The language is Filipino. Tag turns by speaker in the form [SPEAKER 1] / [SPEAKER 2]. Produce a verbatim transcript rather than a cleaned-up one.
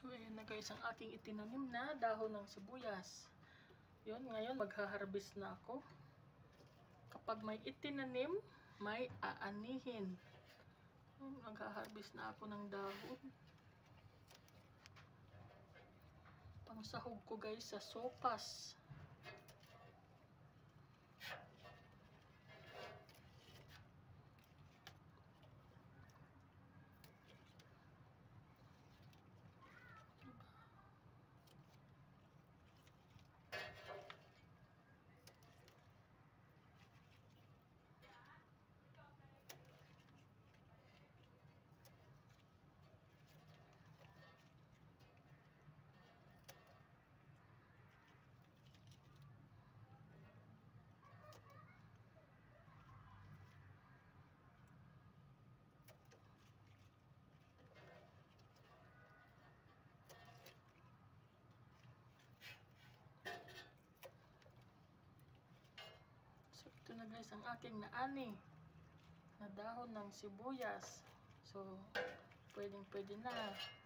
[SPEAKER 1] So, ayan na guys, ang aking itinanim na dahon ng sibuyas. Yun, ngayon magha-harvest na ako. Kapag may itinanim, may aanihin. Magha-harvest na ako ng dahon. Pangsahog ko guys sa sopas. So, ito na guys ang aking naani na dahon ng sibuyas. So, pwedeng pwede na.